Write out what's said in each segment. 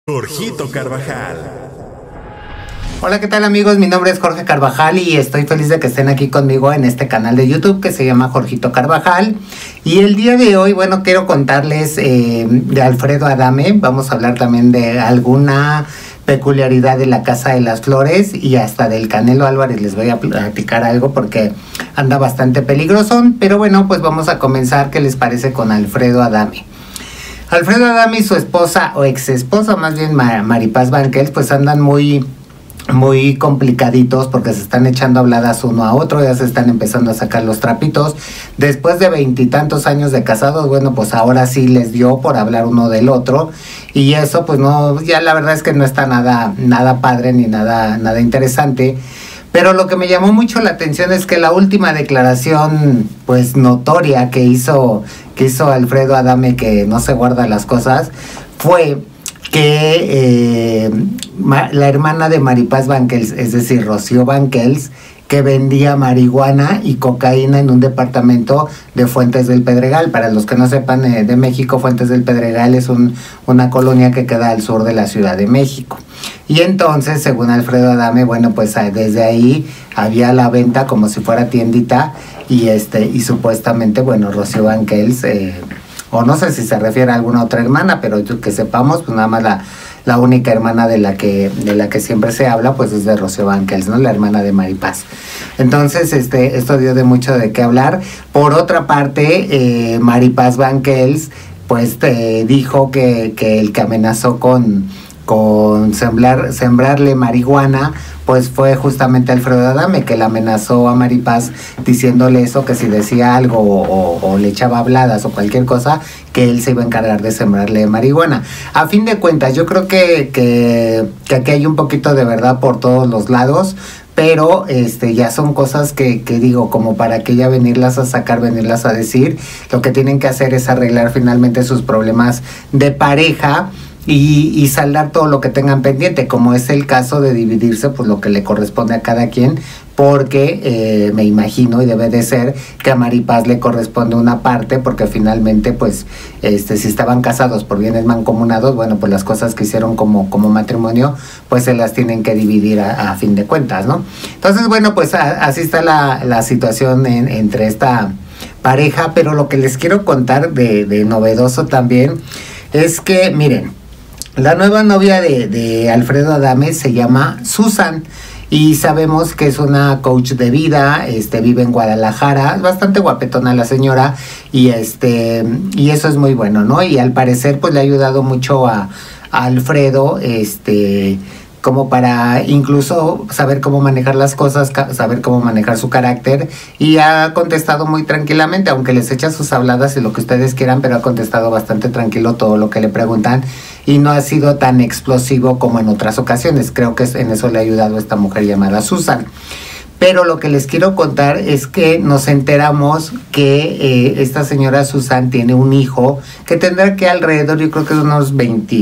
Jorgito Carvajal. Hola, ¿qué tal amigos? Mi nombre es Jorge Carvajal y estoy feliz de que estén aquí conmigo en este canal de YouTube que se llama Jorgito Carvajal. Y el día de hoy, bueno, quiero contarles de Alfredo Adame. Vamos a hablar también de alguna peculiaridad de la Casa de las Flores y hasta del Canelo Álvarez les voy a platicar algo porque anda bastante peligroso. Pero bueno, pues vamos a comenzar. ¿Qué les parece con Alfredo Adame? Alfredo Adame y su esposa, o ex esposa más bien, Maripaz Banquels, pues andan muy complicaditos porque se están echando habladas uno a otro, ya se están empezando a sacar los trapitos. Después de 20 y tantos años de casados, bueno, pues ahora sí les dio por hablar uno del otro. Y eso pues no, ya la verdad es que no está nada padre ni nada interesante. Pero lo que me llamó mucho la atención es que la última declaración pues notoria que hizo Alfredo Adame, que no se guarda las cosas, fue que la hermana de Maripaz Banquels, es decir, Rocío Banquels, que vendía marihuana y cocaína en un departamento de Fuentes del Pedregal. Para los que no sepan de México, Fuentes del Pedregal es una colonia que queda al sur de la Ciudad de México. Y entonces, según Alfredo Adame, bueno, pues desde ahí había la venta como si fuera tiendita y supuestamente, bueno, Rocío Banquels, o no sé si se refiere a alguna otra hermana, pero que sepamos, pues nada más la única hermana de la que siempre se habla, pues es de Rocío Banquels, ¿no? La hermana de Maripaz. Entonces, esto dio de mucho de qué hablar. Por otra parte, Maripaz Banquels, pues dijo que el que amenazó con sembrarle marihuana, pues fue justamente Alfredo Adame, que le amenazó a Maripaz diciéndole eso, que si decía algo o le echaba habladas o cualquier cosa, que él se iba a encargar de sembrarle marihuana. A fin de cuentas, yo creo que aquí hay un poquito de verdad por todos los lados, pero ya son cosas que digo, como para que ya venirlas a sacar, venirlas a decir. Lo que tienen que hacer es arreglar finalmente sus problemas de pareja y saldar todo lo que tengan pendiente, como es el caso de dividirse pues lo que le corresponde a cada quien, porque me imagino y debe de ser que a Maripaz le corresponde una parte, porque finalmente pues si estaban casados por bienes mancomunados, bueno, pues las cosas que hicieron como matrimonio pues se las tienen que dividir a fin de cuentas, ¿no? Entonces bueno, pues así está la situación entre esta pareja. Pero lo que les quiero contar de novedoso también es que, miren, la nueva novia de Alfredo Adame se llama Susan y sabemos que es una coach de vida, vive en Guadalajara, es bastante guapetona la señora y eso es muy bueno, ¿no? Y al parecer pues le ha ayudado mucho a Alfredo, como para incluso saber cómo manejar las cosas, saber cómo manejar su carácter, y ha contestado muy tranquilamente, aunque les echa sus habladas y lo que ustedes quieran, pero ha contestado bastante tranquilo todo lo que le preguntan y no ha sido tan explosivo como en otras ocasiones. Creo que en eso le ha ayudado esta mujer llamada Susan. Pero lo que les quiero contar es que nos enteramos que esta señora Susan tiene un hijo que tendrá que alrededor, yo creo que es unos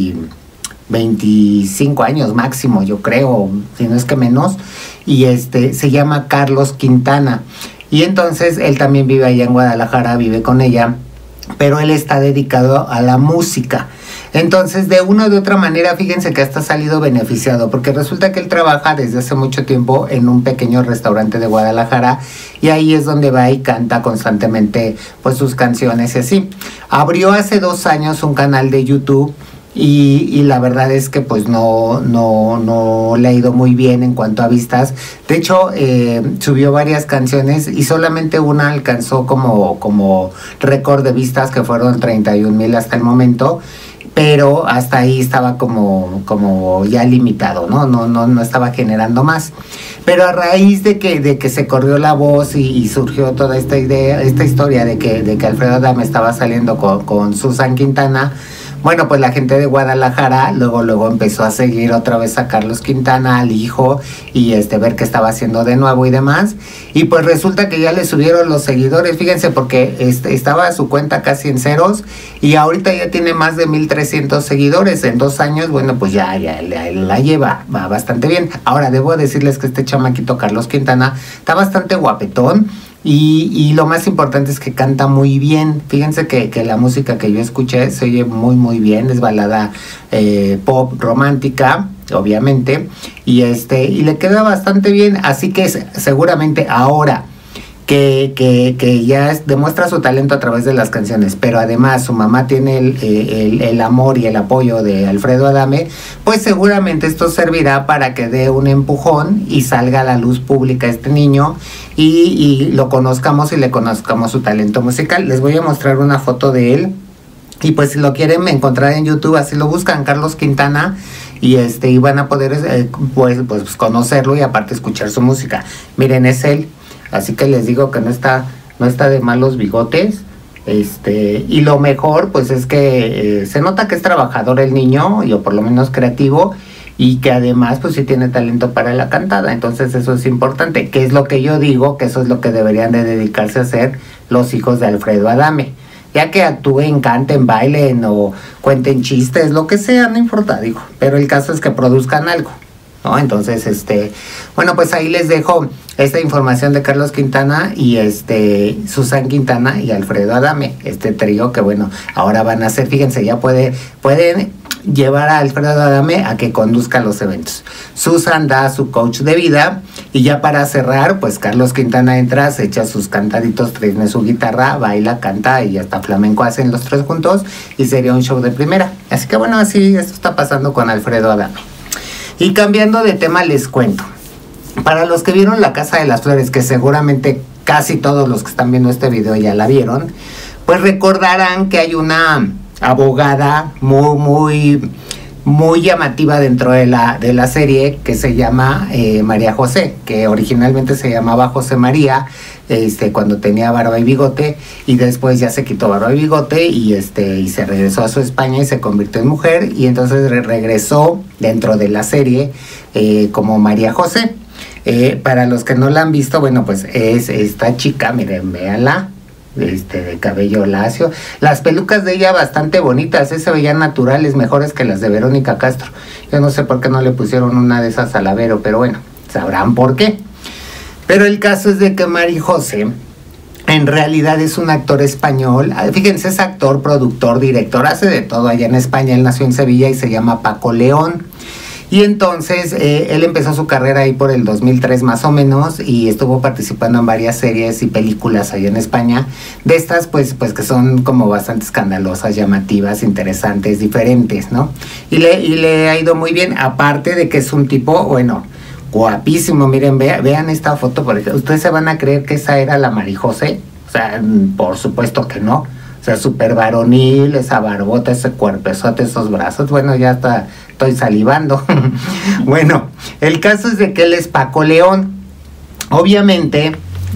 25 años máximo, yo creo, si no es que menos, y se llama Carlos Quintana. Y entonces él también vive allá en Guadalajara, vive con ella, pero él está dedicado a la música. Entonces, de una u otra manera, fíjense que hasta ha salido beneficiado, porque resulta que él trabaja desde hace mucho tiempo en un pequeño restaurante de Guadalajara, y ahí es donde va y canta constantemente pues sus canciones y así. Abrió hace 2 años un canal de YouTube, y la verdad es que pues no le ha ido muy bien en cuanto a vistas. De hecho, subió varias canciones y solamente una alcanzó como récord de vistas, que fueron 31,000 hasta el momento, pero hasta ahí estaba como ya limitado, no estaba generando más. Pero a raíz de que se corrió la voz y surgió toda esta historia de que Alfredo Adame estaba saliendo con Susan Quintana, bueno, pues la gente de Guadalajara luego empezó a seguir otra vez a Carlos Quintana, al hijo, y ver qué estaba haciendo de nuevo y demás. Y pues resulta que ya le subieron los seguidores, fíjense, porque estaba su cuenta casi en ceros y ahorita ya tiene más de 1,300 seguidores. En 2 años, bueno, pues ya la lleva, va bastante bien. Ahora, debo decirles que este chamaquito Carlos Quintana está bastante guapetón. Y lo más importante es que canta muy bien. Fíjense que la música que yo escuché se oye muy bien. Es balada pop romántica, obviamente. Y le queda bastante bien. Así que seguramente ahora que ya demuestra su talento a través de las canciones, pero además su mamá tiene el amor y el apoyo de Alfredo Adame, pues seguramente esto servirá para que dé un empujón y salga a la luz pública este niño y lo conozcamos y le conozcamos su talento musical. Les voy a mostrar una foto de él y pues si lo quieren encontrar en YouTube, así lo buscan, Carlos Quintana, y van a poder pues conocerlo y aparte escuchar su música. Miren, es él. Así que les digo que no está de malos bigotes. Y lo mejor pues es que se nota que es trabajador el niño, o por lo menos creativo, y que además pues sí tiene talento para la cantada. Entonces eso es importante, que es lo que yo digo, que eso es lo que deberían de dedicarse a hacer los hijos de Alfredo Adame. Ya que actúen, canten, bailen o cuenten chistes, lo que sea, no importa, digo. Pero el caso es que produzcan algo, ¿no? Entonces, bueno, pues ahí les dejo esta información de Carlos Quintana y Susan Quintana y Alfredo Adame, este trío que bueno, ahora van a hacer, fíjense, ya pueden llevar a Alfredo Adame a que conduzca los eventos. Susan da su coach de vida y ya para cerrar, pues Carlos Quintana entra, se echa sus cantaditos, trae su guitarra, baila, canta y hasta flamenco hacen los tres juntos y sería un show de primera. Así que bueno, así esto está pasando con Alfredo Adame. Y cambiando de tema les cuento, para los que vieron La Casa de las Flores, que seguramente casi todos los que están viendo este video ya la vieron, pues recordarán que hay una abogada muy llamativa dentro de la serie que se llama María José, que originalmente se llamaba José María, cuando tenía barba y bigote, y después ya se quitó barba y bigote y se regresó a su España y se convirtió en mujer, y entonces regresó dentro de la serie como María José. Para los que no la han visto, bueno, pues es esta chica, miren, véanla, de cabello lacio, las pelucas de ella bastante bonitas, se veían naturales, mejores que las de Verónica Castro. Yo no sé por qué no le pusieron una de esas a la Vero, pero bueno, sabrán por qué. Pero el caso es de que María José en realidad es un actor español. Fíjense, es actor, productor, director, hace de todo allá en España. Él nació en Sevilla y se llama Paco León. Y entonces él empezó su carrera ahí por el 2003 más o menos, y estuvo participando en varias series y películas allá en España, de estas pues que son como bastante escandalosas, llamativas, interesantes, diferentes, ¿no? Y le ha ido muy bien, aparte de que es un tipo, bueno, guapísimo. Miren, vean esta foto, por ejemplo. Ustedes se van a creer que esa era la María José, o sea, por supuesto que no. O sea, súper varonil, esa barbota, ese cuerpezote, esos brazos. Bueno, ya estoy salivando. Bueno, el caso es de que él es Paco León. Obviamente,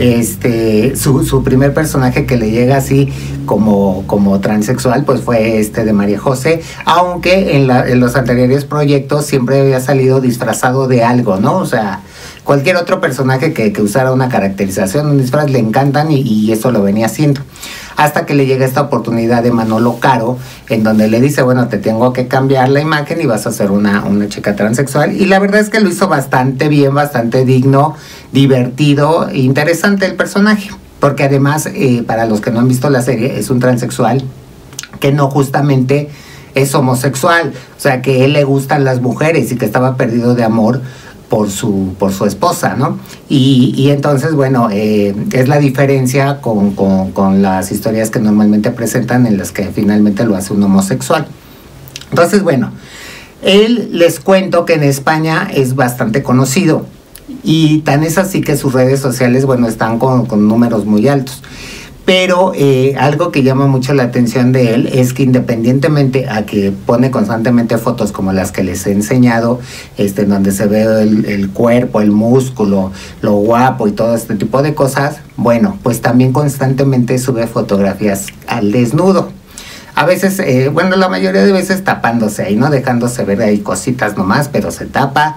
su primer personaje que le llega así como transexual, pues fue de María José, aunque en los anteriores proyectos siempre había salido disfrazado de algo, ¿no? O sea, cualquier otro personaje que usara una caracterización, un disfraz, le encantan y eso lo venía haciendo. Hasta que le llega esta oportunidad de Manolo Caro, en donde le dice, bueno, te tengo que cambiar la imagen y vas a ser una chica transexual. Y la verdad es que lo hizo bastante bien, bastante digno, divertido, interesante el personaje. Porque además, para los que no han visto la serie, es un transexual que no justamente es homosexual. O sea, que a él le gustan las mujeres y que estaba perdido de amor por su esposa, ¿no? Y entonces, bueno, es la diferencia con las historias que normalmente presentan, en las que finalmente lo hace un homosexual. Entonces, bueno, él, les cuento que en España es bastante conocido, y tan es así que sus redes sociales, bueno, están con números muy altos. Pero algo que llama mucho la atención de él es que, independientemente a que pone constantemente fotos como las que les he enseñado, en donde se ve el cuerpo, el músculo, lo guapo y todo este tipo de cosas, bueno, pues también constantemente sube fotografías al desnudo. A veces, bueno, la mayoría de veces tapándose ahí, ¿no? Dejándose ver ahí cositas nomás, pero se tapa.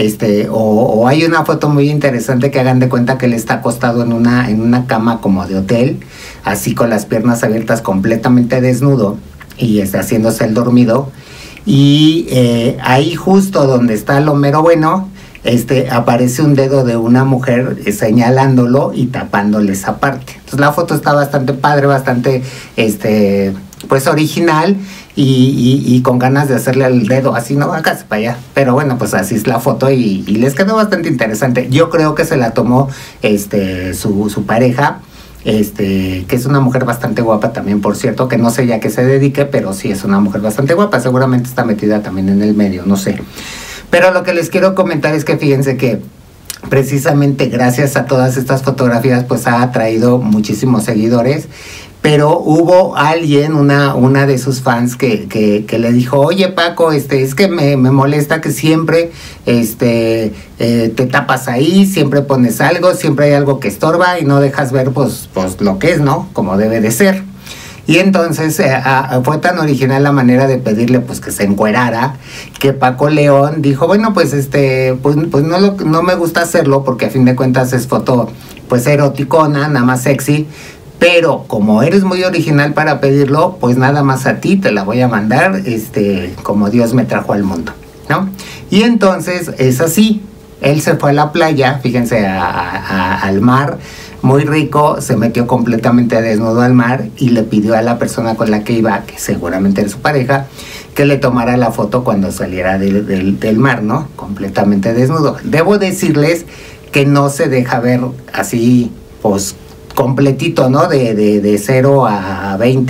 O hay una foto muy interesante que hagan de cuenta que él está acostado en una cama como de hotel, así con las piernas abiertas, completamente desnudo, y haciéndose el dormido. Y ahí justo donde está lo mero bueno, aparece un dedo de una mujer señalándolo y tapándole esa parte. Entonces la foto está bastante padre, bastante pues original y con ganas de hacerle el dedo así, no, hágase para allá. Pero bueno, pues así es la foto y les quedó bastante interesante. Yo creo que se la tomó su pareja, que es una mujer bastante guapa también, por cierto, que no sé ya qué se dedique, pero sí es una mujer bastante guapa, seguramente está metida también en el medio, no sé. Pero lo que les quiero comentar es que fíjense que precisamente gracias a todas estas fotografías pues ha atraído muchísimos seguidores, pero hubo alguien, una de sus fans que le dijo, oye Paco, es que me molesta que siempre te tapas ahí, siempre pones algo, siempre hay algo que estorba y no dejas ver pues lo que es, ¿no? Como debe de ser. Y entonces fue tan original la manera de pedirle pues que se encuerara, que Paco León dijo, bueno, pues pues no me gusta hacerlo porque a fin de cuentas es foto pues eroticona, nada más sexy, pero como eres muy original para pedirlo, pues nada más a ti te la voy a mandar, como Dios me trajo al mundo, ¿no? Y entonces es así, él se fue a la playa, fíjense, al mar, muy rico, se metió completamente desnudo al mar y le pidió a la persona con la que iba, que seguramente era su pareja, que le tomara la foto cuando saliera del mar, ¿no? Completamente desnudo. Debo decirles que no se deja ver así, pues, completito, ¿no? De 0 a 20,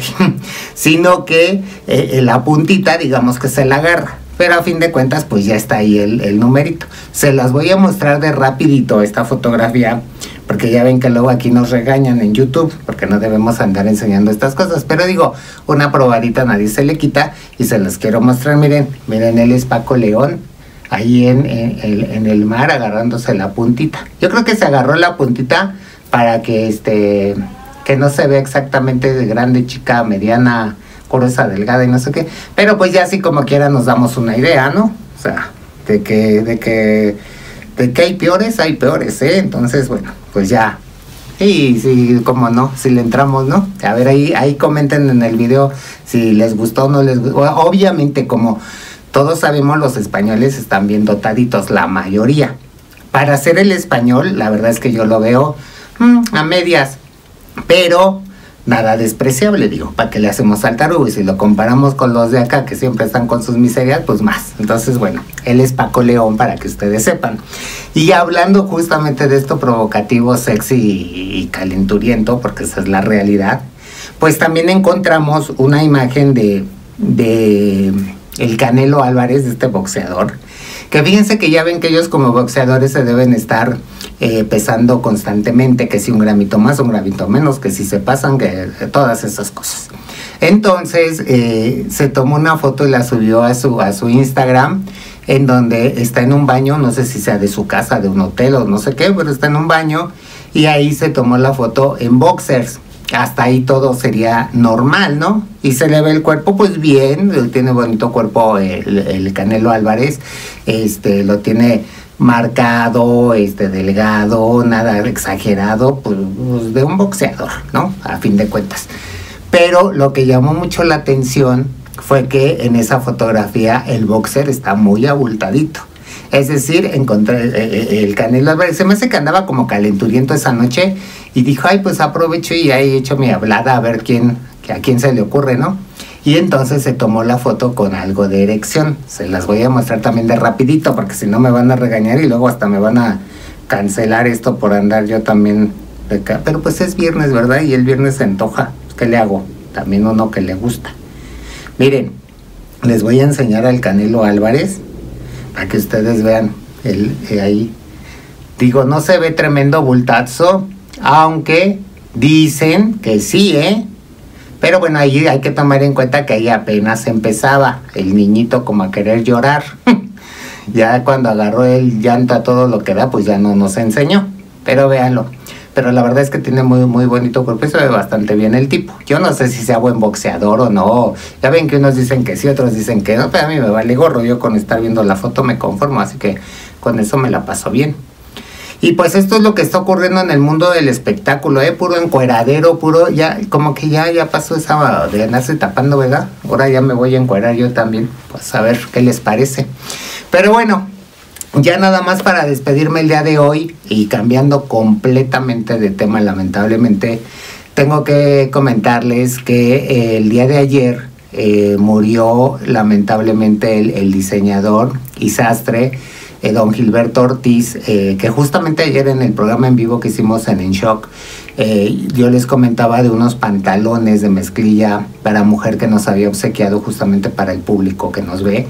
sino que la puntita, digamos que se la agarra. Pero a fin de cuentas, pues ya está ahí el numerito. Se las voy a mostrar de rapidito esta fotografía, porque ya ven que luego aquí nos regañan en YouTube, porque no debemos andar enseñando estas cosas. Pero digo, una probadita nadie se le quita y se las quiero mostrar. Miren, él es Paco León, ahí en el mar agarrándose la puntita. Yo creo que se agarró la puntita para que que no se vea exactamente de grande, chica, mediana, gruesa, delgada y no sé qué, pero pues ya así como quiera nos damos una idea, ¿no? O sea, de que hay peores, entonces bueno, pues ya, y sí, cómo no, si le entramos, ¿no? A ver, ahí comenten en el video si les gustó o no les gustó. Obviamente, como todos sabemos, los españoles están bien dotaditos, la mayoría. Para hacer el español, la verdad es que yo lo veo a medias, pero nada despreciable, digo, ¿para qué le hacemos al tarugo? Y si lo comparamos con los de acá, que siempre están con sus miserias, pues más. Entonces, bueno, él es Paco León, para que ustedes sepan. Y hablando justamente de esto provocativo, sexy y calenturiento, porque esa es la realidad, pues también encontramos una imagen de el Canelo Álvarez, de este boxeador, que fíjense que ya ven que ellos como boxeadores se deben estar pesando constantemente, que si un gramito más, un gramito menos, que si se pasan, que todas esas cosas. Entonces se tomó una foto y la subió a su Instagram, en donde está en un baño, no sé si sea de su casa, de un hotel o no sé qué, pero está en un baño y ahí se tomó la foto en boxers. Hasta ahí todo sería normal, ¿no? Y se le ve el cuerpo pues bien, tiene bonito cuerpo el Canelo Álvarez, lo tiene marcado, delgado, nada exagerado, pues de un boxeador, ¿no? A fin de cuentas. Pero lo que llamó mucho la atención fue que en esa fotografía el boxer está muy abultadito. Es decir, encontré el Canelo Álvarez, se me hace que andaba como calenturiento esa noche y dijo, ay, pues aprovecho y ahí he hecho mi hablada a ver a quién se le ocurre, ¿no? Y entonces se tomó la foto con algo de erección. Se las voy a mostrar también de rapidito, porque si no me van a regañar y luego hasta me van a cancelar esto por andar yo también de acá. Pero pues es viernes, ¿verdad? Y el viernes se antoja. ¿Qué le hago? También uno que le gusta. Miren, les voy a enseñar al Canelo Álvarez para que ustedes vean ahí. Digo, no se ve tremendo bultazo, aunque dicen que sí, pero bueno, ahí hay que tomar en cuenta que ahí apenas empezaba el niñito como a querer llorar. Ya cuando agarró el llanto a todo lo que da, pues ya no nos enseñó. Pero véanlo. Pero la verdad es que tiene muy, muy bonito cuerpo y se ve bastante bien el tipo. Yo no sé si sea buen boxeador o no. Ya ven que unos dicen que sí, otros dicen que no, pero a mí me vale gorro. Yo con estar viendo la foto me conformo, así que con eso me la paso bien. Y pues esto es lo que está ocurriendo en el mundo del espectáculo, puro encueradero, puro, ya, como que ya pasó esa de andarse tapando, ¿verdad? Ahora ya me voy a encuerar yo también, pues a ver qué les parece. Pero bueno, ya nada más para despedirme el día de hoy y cambiando completamente de tema, lamentablemente, tengo que comentarles que el día de ayer murió lamentablemente el diseñador y sastre don Gilberto Ortiz, que justamente ayer en el programa en vivo que hicimos en Shock, yo les comentaba de unos pantalones de mezclilla para mujer que nos había obsequiado justamente para el público que nos ve,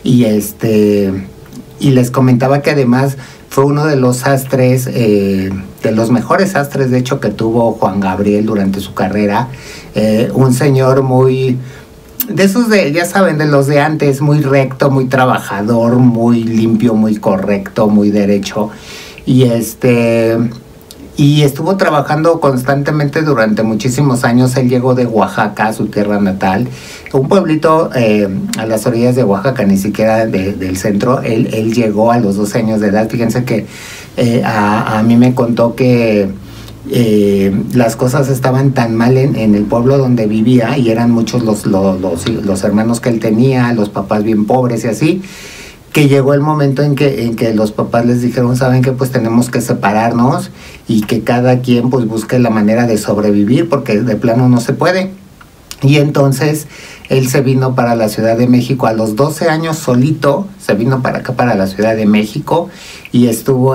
y les comentaba que además fue uno de los sastres, de los mejores sastres de hecho que tuvo Juan Gabriel durante su carrera, un señor muy, de esos de, ya saben, de los de antes, muy recto, muy trabajador, muy limpio, muy correcto, muy derecho, y estuvo trabajando constantemente durante muchísimos años. Él llegó de Oaxaca, su tierra natal, un pueblito a las orillas de Oaxaca, ni siquiera del centro. Él llegó a los 12 años de edad. Fíjense que a mí me contó que las cosas estaban tan mal en el pueblo donde vivía, y eran muchos los hermanos que él tenía, los papás bien pobres y así, que llegó el momento en que los papás les dijeron, ¿saben qué? Pues tenemos que separarnos y que cada quien pues busque la manera de sobrevivir, porque de plano no se puede. Y entonces él se vino para la Ciudad de México a los 12 años solito, se vino para acá, para la Ciudad de México, y estuvo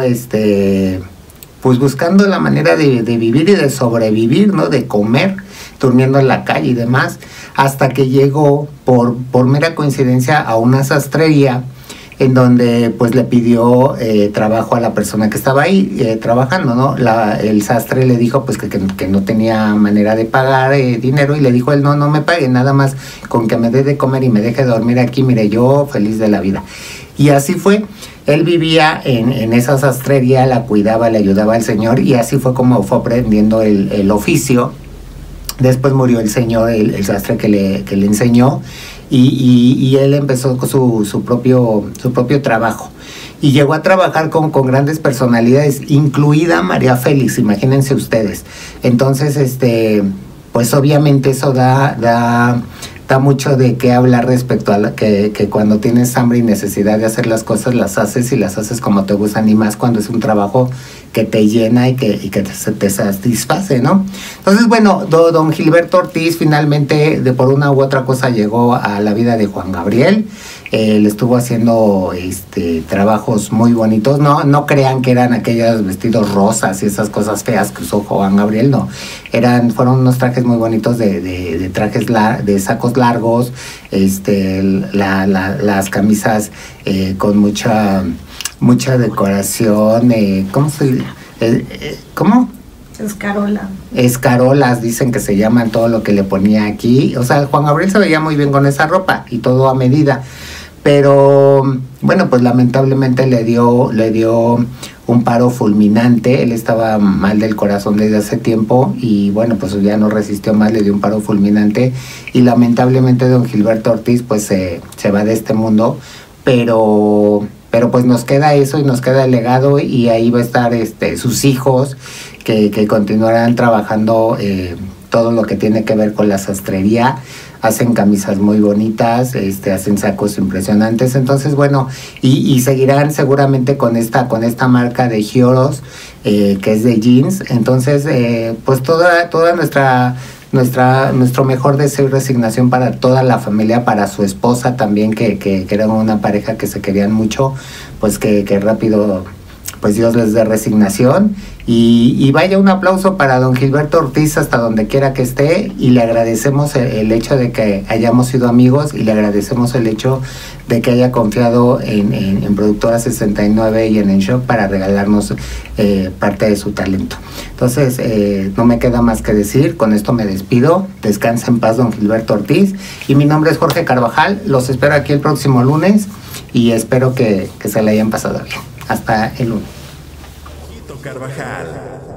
pues buscando la manera de vivir y de sobrevivir, ¿no? De comer, durmiendo en la calle y demás, hasta que llegó por mera coincidencia a una sastrería en donde pues le pidió trabajo a la persona que estaba ahí trabajando, ¿no? El sastre le dijo pues que no tenía manera de pagar dinero, y le dijo él, no me pague, nada más con que me dé de comer y me deje dormir aquí, mire, yo feliz de la vida. Y así fue. Él vivía en esa sastrería, la cuidaba, le ayudaba al señor, y así fue como fue aprendiendo el oficio. Después murió el señor, el sastre que le enseñó, y él empezó con su propio trabajo. Y llegó a trabajar con grandes personalidades, incluida María Félix, imagínense ustedes. Entonces, pues obviamente eso da mucho de qué hablar respecto a que cuando tienes hambre y necesidad de hacer las cosas, las haces, y las haces como te gustan, y más cuando es un trabajo que te llena y que te satisface, ¿no? Entonces, bueno, don Gilberto Ortiz finalmente, por una u otra cosa, llegó a la vida de Juan Gabriel. Le estuvo haciendo trabajos muy bonitos. No crean que eran aquellos vestidos rosas y esas cosas feas que usó Juan Gabriel, no. Fueron unos trajes muy bonitos de trajes de sacos largos, las camisas con mucha decoración, ¿cómo? Escarolas, dicen que se llaman todo lo que le ponía aquí. O sea, Juan Gabriel se veía muy bien con esa ropa y todo a medida. Pero bueno, pues lamentablemente le dio un paro fulminante. Él estaba mal del corazón desde hace tiempo, y bueno, pues ya no resistió más, le dio un paro fulminante, y lamentablemente don Gilberto Ortiz pues se va de este mundo, pero pues nos queda eso, y nos queda el legado, y ahí va a estar sus hijos que continuarán trabajando todo lo que tiene que ver con la sastrería. Hacen camisas muy bonitas, hacen sacos impresionantes. Entonces, bueno, y seguirán seguramente con esta marca de Gioros, que es de jeans. Entonces, pues toda nuestro mejor deseo y resignación para toda la familia, para su esposa también, que eran una pareja que se querían mucho, pues que rápido pues Dios les dé resignación. Y vaya, un aplauso para don Gilberto Ortiz hasta donde quiera que esté, y le agradecemos el hecho de que hayamos sido amigos, y le agradecemos el hecho de que haya confiado en Productora 69 y en Shock para regalarnos parte de su talento. Entonces, no me queda más que decir, con esto me despido. Descansa en paz don Gilberto Ortiz, y mi nombre es Jorge Carvajal. Los espero aquí el próximo lunes, y espero que se le hayan pasado bien. Hasta el lunes. Carvajal.